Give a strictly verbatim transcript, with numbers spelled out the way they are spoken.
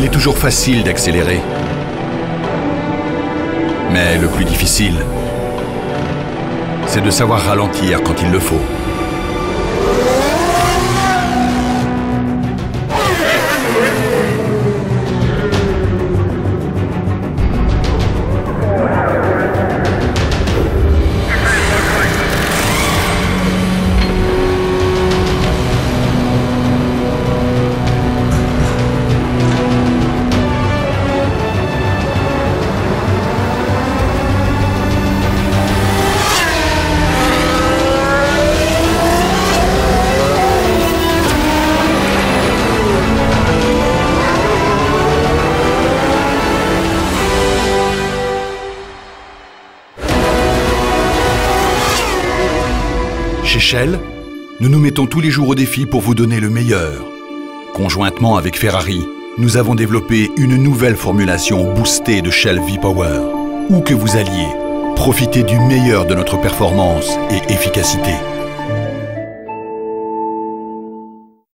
C'est toujours facile d'accélérer. Mais le plus difficile, c'est de savoir ralentir quand il le faut. Chez Shell, nous nous mettons tous les jours au défi pour vous donner le meilleur. Conjointement avec Ferrari, nous avons développé une nouvelle formulation boostée de Shell V-Power. Où que vous alliez, profitez du meilleur de notre performance et efficacité.